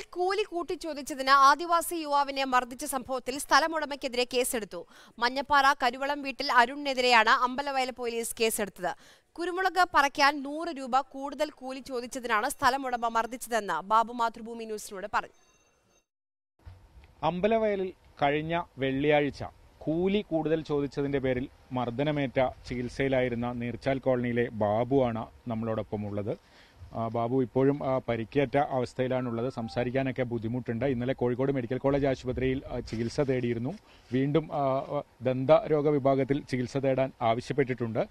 കൂലി കൂട്ടിച്ചോദിച്ചതിന് ആദിവാസി യുവാവിനെ മർദ്ദിച്ച സംഭവത്തിൽ സ്ഥലമുടമയ്ക്കെതിരെ കേസെടുത്തു. മഞ്ഞപ്പാറ കരുവളം വീട്ടിൽ അരുണിനെതിരെയാണ് അമ്പലവയൽ പോലീസ് കേസെടുത്തത്. കുരുമുളക് പറിക്കാൻ 100 രൂപ കൂടുതൽ കൂലി ചോദിച്ചതിനാണ് സ്ഥലമുടമ മർദ്ദിച്ചതെന്ന് ബാബു മാതൃഭൂമി ന്യൂസിനോട് പറഞ്ഞു. അമ്പലവയലിൽ കഴിഞ്ഞ വെള്ളിയാഴ്ച കൂലി കൂടുതൽ ചോദിച്ചതിന്റെ പേരിൽ മർദ്ദനമേറ്റ ചികിത്സയിലായിരുന്ന നീർച്ചാൽ കോളനിയിലെ ബാബുവാണ് നമ്മളോടൊപ്പം ഉള്ളത്. ബാബു ഇപ്പോഴും പരിക്കേറ്റ അവസ്ഥയിലാണുള്ളത്. സംസാരിക്കാനൊക്കെ ബുദ്ധിമുട്ടുണ്ട്. ഇന്നലെ കോഴിക്കോട് മെഡിക്കൽ കോളേജ് ആശുപത്രിയിൽ ചികിത്സ തേടിയിരുന്നു. വീണ്ടും ദന്തരോഗ വിഭാഗത്തിൽ ചികിത്സ തേടാൻ ആവശ്യപ്പെട്ടിട്ടുണ്ട്.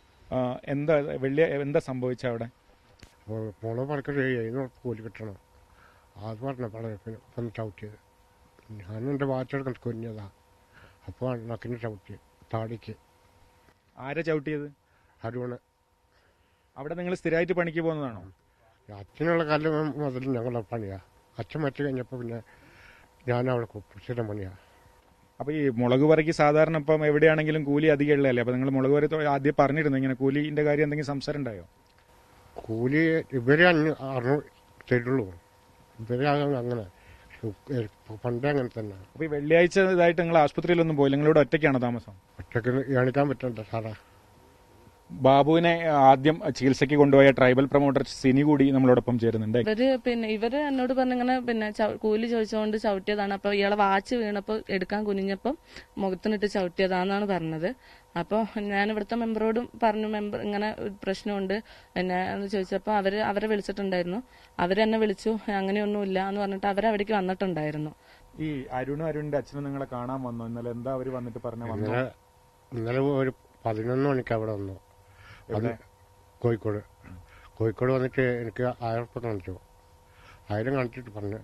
എന്താ സംഭവിച്ച അവിടെ? മുളക് പറിക്കൽ കൂലി കിട്ടണം അത് പറഞ്ഞപ്പോഴാണ് ചവിട്ടിയത്. ഞാൻ എൻ്റെ വാച്ചെടുക്കാൻ കുഞ്ഞതാ. അപ്പോൾ നക്കിന് ചവിട്ടി താടിക്ക്. ആരാ ചവിട്ടിയത്? അരുണ്. അവിടെ നിങ്ങൾ സ്ഥിരമായിട്ട് പണിക്ക് പോകുന്നതാണോ? അച്ഛനുള്ള കാലം മുതൽ ഞങ്ങളുടെ പണിയാണ്. അച്ഛൻ മറ്റു കഴിഞ്ഞപ്പോൾ പിന്നെ ഞാൻ അവിടെ സ്ഥിരം പണിയാണ്. അപ്പോൾ ഈ മുളക് പറിക്ക് സാധാരണ ഇപ്പം എവിടെയാണെങ്കിലും കൂലി അധികം ഉള്ളതല്ലേ? അപ്പോൾ നിങ്ങൾ മുളക് പറി ആദ്യം പറഞ്ഞിരുന്നു ഇങ്ങനെ കൂലിൻ്റെ കാര്യം എന്തെങ്കിലും സംസാരം ഉണ്ടായോ? കൂലി ഇവരെ 600 തരുള്ളൂ. ഇവരെ അങ്ങനെ പണ്ടേ അങ്ങനെ തന്നെ. അപ്പോൾ ഈ വെള്ളിയാഴ്ച ഇതായിട്ട് നിങ്ങൾ ആശുപത്രിയിലൊന്നും പോയില്ല? നിങ്ങളിവിടെ ഒറ്റയ്ക്കാണോ താമസം? ഒറ്റയ്ക്ക് കാണിക്കാൻ പറ്റണ്ട സാറേ. ബാബുവിനെ ആദ്യം ചികിത്സയ്ക്ക് കൊണ്ടുപോയ ട്രൈബൽ പ്രൊമോട്ടർ സിനി കൂടി നമ്മളോടൊപ്പം ചേരുന്നുണ്ട്. ഇവര് എന്നോട് പറഞ്ഞിങ്ങനെ കൂലി ചോദിച്ചുകൊണ്ട് ചവിട്ടിയതാണ്. അപ്പൊ ഇയാളെ വാച്ച് വീണപ്പോ എടുക്കാൻ കുനിഞ്ഞപ്പം മുഖത്തിനിട്ട് ചവിട്ടിയതാന്നാണ് പറഞ്ഞത്. അപ്പോൾ ഞാൻ ഇവിടുത്തെ മെമ്പറോടും പറഞ്ഞു, മെമ്പർ ഇങ്ങനെ പ്രശ്നമുണ്ട് എന്ന് ചോദിച്ചപ്പോൾ അവരെ വിളിച്ചിട്ടുണ്ടായിരുന്നു. അവരെന്നെ വിളിച്ചു, അങ്ങനെയൊന്നുമില്ല എന്ന് പറഞ്ഞിട്ട് അവരവിടേക്ക് വന്നിട്ടുണ്ടായിരുന്നു. ഈ അരുണിന്റെ അച്ഛനും നിങ്ങളെ കാണാൻ വന്നു ഇന്നലെ. എന്താ അവര് വന്നിട്ട് പറഞ്ഞു? ഇന്നലെ ഒരു 11 മണിക്ക് അവിടെ വന്നു. അത് കോഴിക്കോട് വന്നിട്ട് എനിക്ക് 1000 ഉറുപ്പിക കാണിച്ചു. 1000 കാണിച്ചിട്ട് പറഞ്ഞു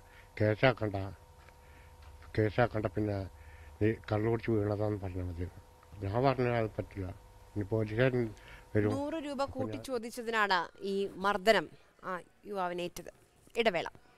കേസാക്കണ്ട, പിന്നെ നീ കള്ളു കുടിച്ച് വീണതാന്ന് പറഞ്ഞാൽ മതി. ഞാൻ പറഞ്ഞു അത് പറ്റില്ല, ഇനി പോലീസുകാരൻ വരും. 100 രൂപ കൂട്ടി ചോദിച്ചതിനാണ് ഈ മർദ്ദനം യുവാവിനേറ്റത്. ഇടവേള.